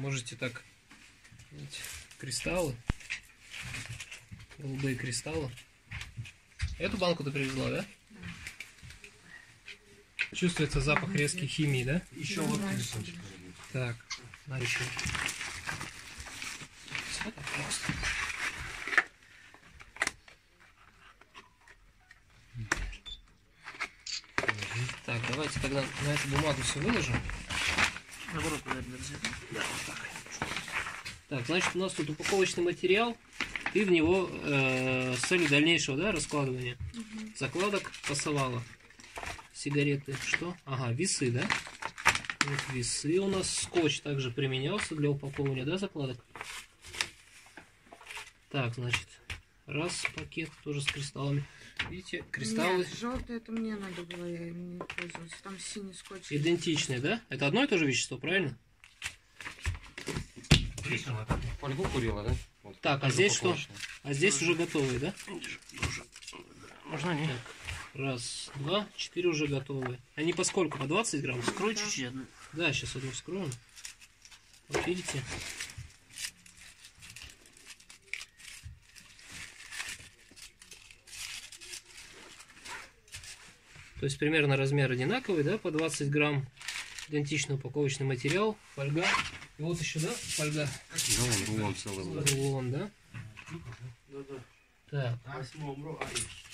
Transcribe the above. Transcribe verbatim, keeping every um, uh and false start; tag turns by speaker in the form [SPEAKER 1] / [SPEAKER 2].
[SPEAKER 1] можете так, видите, кристаллы, голубые кристаллы. Эту банку ты привезла, да? Чувствуется запах резкой химии, да?
[SPEAKER 2] Еще вот телефончик.
[SPEAKER 1] Так, начали. Просто. Так, давайте тогда на эту бумагу все выложим.
[SPEAKER 2] Наоборот, наверное, взять.
[SPEAKER 1] Да, вот так. Так, значит, у нас тут упаковочный материал. И в него э, с целью дальнейшего, да, раскладывания угу. закладок пасовала. Сигареты. Что? Ага, весы, да? Вот весы у нас. Скотч также применялся для упаковывания, да, закладок? Так, значит, раз пакет тоже с кристаллами. Видите, кристаллы.
[SPEAKER 3] Нет, желтый это мне надо было, я им не пользовалась. Там синий скотч.
[SPEAKER 1] Идентичные, да? Это одно и то же вещество, правильно?
[SPEAKER 2] Фольгу курила, да? Вот.
[SPEAKER 1] Так, а здесь что? А здесь уже готовые, да?
[SPEAKER 2] Можно не?
[SPEAKER 1] Так, раз, два, четыре уже готовые. Они по сколько? По двадцать грамм?
[SPEAKER 2] Скрой чуть-чуть одну.
[SPEAKER 1] Да, сейчас одну вскроем. Вот видите? То есть примерно размер одинаковый, да, по двадцать грамм. Идентичный упаковочный материал, фольга. И вот еще, да, фольга.
[SPEAKER 2] Ну, рулон целый.
[SPEAKER 1] Рулон, да?
[SPEAKER 2] Да-да.
[SPEAKER 1] Так.
[SPEAKER 2] А,